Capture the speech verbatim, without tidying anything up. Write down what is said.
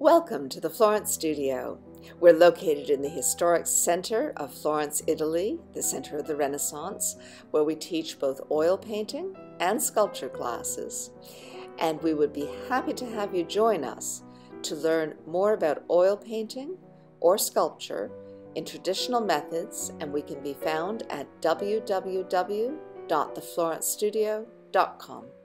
Welcome to the Florence studio. We're located in the historic center of Florence, Italy, the center of the Renaissance, where we teach both oil painting and sculpture classes. And we would be happy to have you join us to learn more about oil painting or sculpture in traditional methods, and we can be found at w w w dot the florence studio dot com.